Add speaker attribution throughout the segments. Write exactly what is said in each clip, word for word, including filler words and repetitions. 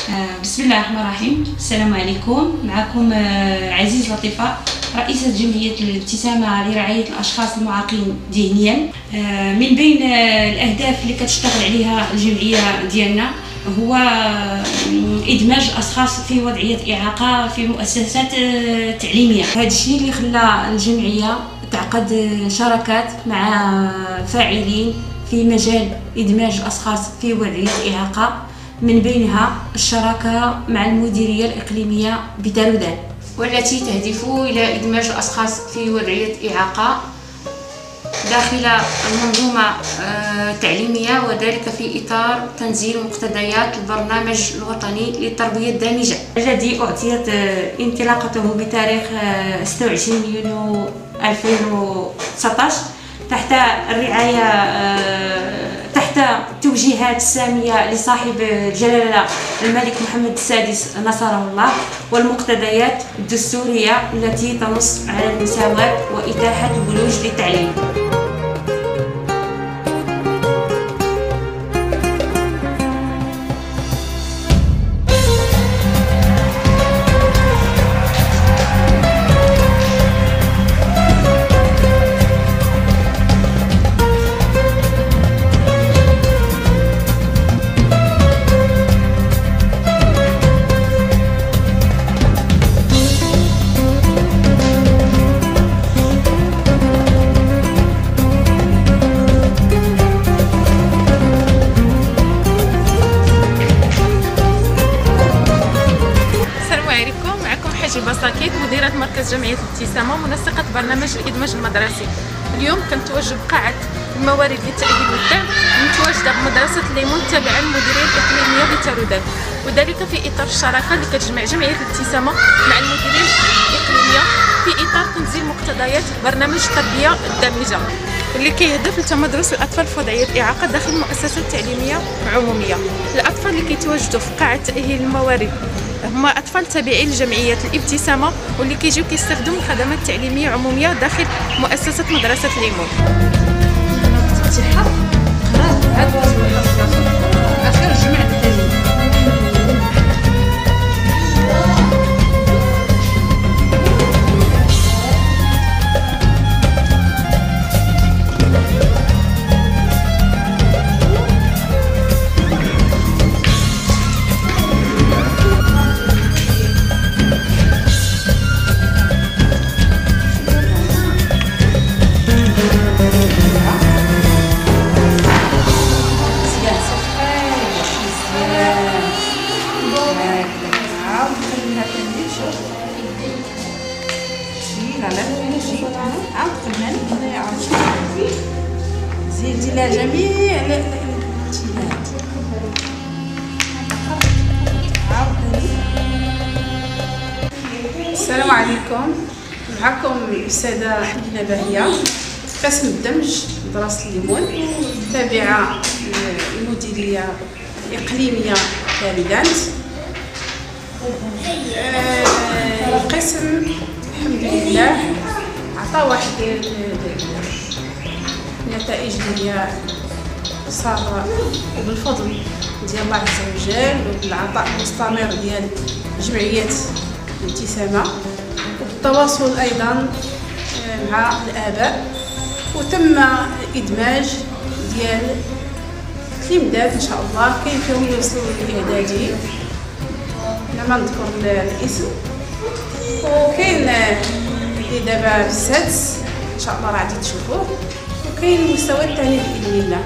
Speaker 1: بسم الله الرحمن الرحيم. السلام عليكم. معكم عزيز لطيفة، رئيسة جمعية الابتسامة لرعاية الأشخاص المعاقين ذهنيا. من بين الأهداف اللي كتشتغل عليها الجمعية ديالنا هو إدماج الأشخاص في وضعية إعاقة في مؤسسات تعليمية. هذا الشيء اللي خلى الجمعية تعقد شراكات مع فاعلين في مجال إدماج الأشخاص في وضعية إعاقة، من بينها الشراكة مع المديرية الإقليمية بدارودان، والتي تهدف إلى إدماج الأشخاص في وضعية إعاقة داخل المنظومة التعليمية، وذلك في إطار تنزيل مقتضيات البرنامج الوطني للتربية الدامجة، الذي أعطيت انطلاقته بتاريخ ستة وعشرين يونيو ألفين وتسعة عشر تحت الرعاية تحت التوجيهات السامية لصاحب الجلالة الملك محمد السادس نصره الله، والمقتضيات الدستورية التي تنص على المساواة وإتاحة الولوج للتعليم.
Speaker 2: بساكيت، مديرة مركز جمعية الابتسامة ومنسقة برنامج الإدماج المدرسي. اليوم كنتواجد بقاعة الموارد للتأهيل والدعم متواجدة بمدرسة الليمون التابعة للمديرية الإقليمية بدارودان، وذلك في إطار الشراكة اللي كتجمع جمعية الابتسامة مع المديرية الإقليمية في إطار تنزيل مقتضيات برنامج التربية الدامجة، اللي كيهدف لتمدرس الأطفال في وضعية إعاقة داخل مؤسسات تعليمية عمومية. الأطفال اللي كيتواجدوا في قاعة تأهيل الموارد هما أطفال تابعين لجمعية الابتسامة، واللي كيجيو كيستافدوا من خدمات تعليمية عمومية داخل مؤسسة مدرسة ليمون.
Speaker 3: زيدي لها جميع الاتجاهات. السلام عليكم، معكم الأستاذة حمدينة باهية، قسم الدمج مدرسة الليمون تابعة للمديرية الإقليمية دارودان. القسم الحمد لله عطى واحد النتائج اللي هي صار بالفضل ديال الله عز وجل وبالعطاء المستمر ديال جمعية الابتسامة، وبالتواصل أيضا مع الآباء، وتم إدماج ديال التلميذات إن شاء الله كاين فيهم يوصلوا للإعدادي، أنا ما نذكر الاسم، وكاين اللي دابا في السادس إن شاء الله راه غادي تشوفوه، وكاين المستوى الثاني بإذن الله.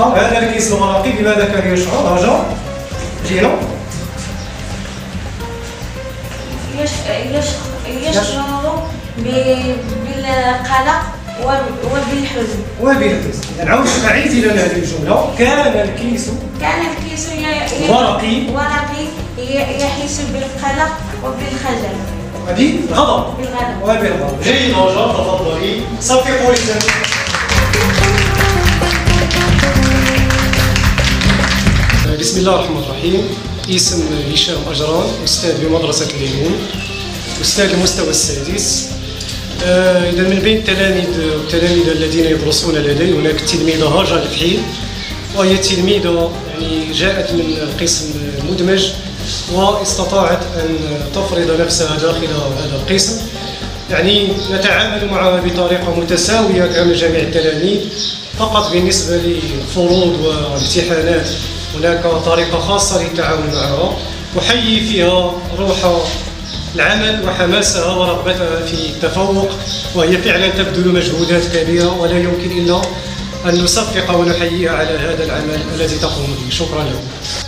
Speaker 4: هذا الكيس الورقي بماذا كان يشعر رجاء؟ جينا
Speaker 5: يشعر بالقلق وبالحزن.
Speaker 4: وبالحزن. نعاود نعيد لنا هذه الجملة. كان الكيس
Speaker 5: كان الكيس
Speaker 4: ورقي
Speaker 5: ورقي يحس بالقلق وبالخجل.
Speaker 4: هذه الغضب.
Speaker 5: بالغضب.
Speaker 4: وبالغضب. جيد رجاء تفضلي. صفقوا لي. بسم الله الرحمن الرحيم. اسم هشام أجران، أستاذ بمدرسة الليمون، أستاذ المستوى السادس. إذا من بين التلاميذ والتلاميذ الذين يدرسون لدي هناك التلميذة هاجر الفحيل، وهي تلميذة يعني جاءت من القسم المدمج واستطاعت أن تفرض نفسها داخل هذا القسم. يعني نتعامل معها بطريقة متساوية كما جميع التلاميذ، فقط بالنسبة للفروض والامتحانات هناك طريقة خاصة للتعامل معها. أحيي فيها روح العمل وحماسها ورغبتها في التفوق، وهي فعلا تبذل مجهودات كبيرة ولا يمكن إلا أن نصفق ونحييها على هذا العمل الذي تقوم به. شكرا لكم.